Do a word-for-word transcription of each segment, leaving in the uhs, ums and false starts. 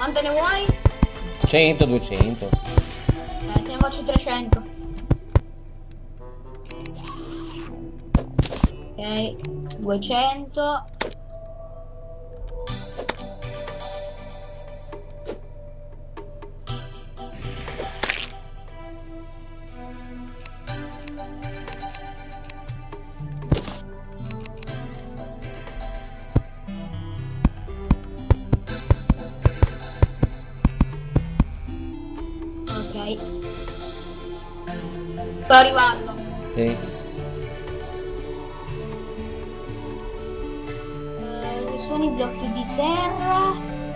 Quante ne vuoi? cento, duecento. Eh, te ne faccio trecento. Ok, duecento. Ok. Sto arrivando. Sì. Eh, sono i blocchi di terra.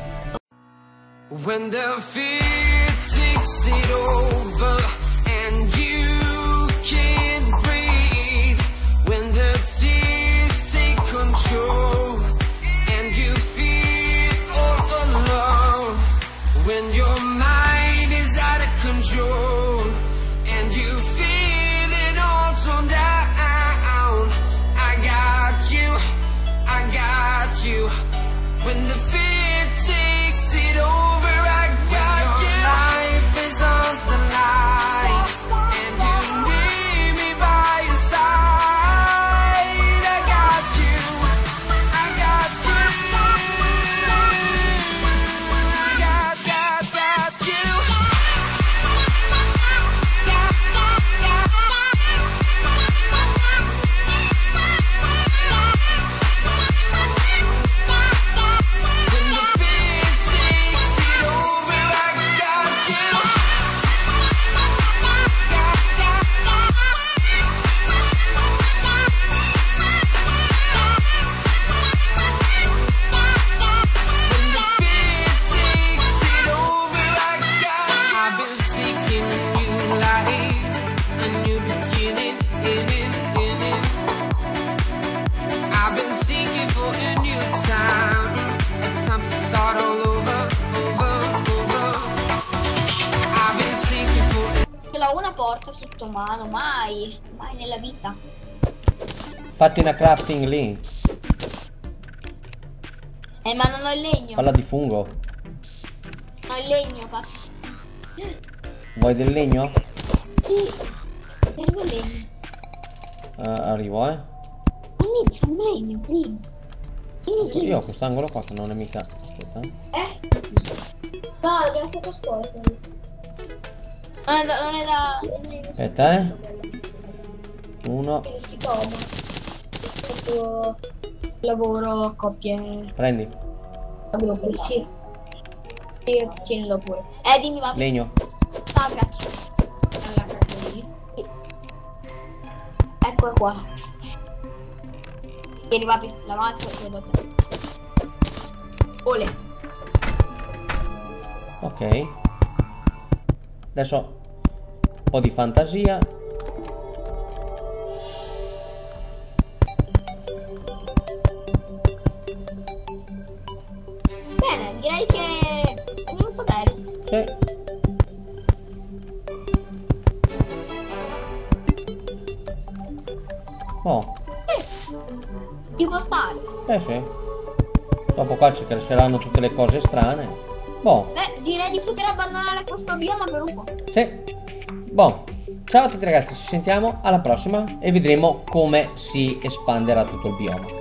When the fear takes it over and you can't breathe, when the tears take control and you feel all alone, when your mind is out of control and you feel it all torn down, I got you, I got you. When the fear takes it over, I got you. Life is on the line and you need me by your side. I got you, I got you, I got, got, got you. When the fear takes it over, I got you. When the fear takes it over, I got you. I've been seeking a new life, a new beginning, in it, in it. I've been seeking for a new time, a time to start all over, over, over. I've been seeking for Ce l'ho una porta sotto mano, mai, mai nella vita. Fatti una crafting lì. Eh, ma non ho il legno. Falla di fungo. Non ho il legno, cazzo. Vuoi del legno? Sì. Serve il legno. Eh, arrivo, eh. I need some legno, please. I need Io ho quest'angolo qua che non è mica. Aspetta. Eh? No, abbiamo fatto a scuola. Non è da... Non è da... Non è da... Aspetta, eh. Uno. È scritto Oma. Proprio... Lavoro a coppie. Prendi. Gruppi, sì. Sì, tienilo pure. Eh, dimmi, va. Legno. Ah, grazie. Alla cartolina. Sì. Eccola qua. Tieni, vapi, la mazza e lo te. Ole. Ok. Adesso un po' di fantasia. Bene, direi che è venuto bene. Sì. Oh, Sì. Ci può stare. eh sì. Dopo qua ci cresceranno tutte le cose strane. Boh, Beh, direi di poter abbandonare questo bioma per un po'. sì. Boh. Ciao a tutti ragazzi, ci sentiamo alla prossima e vedremo come si espanderà tutto il bioma.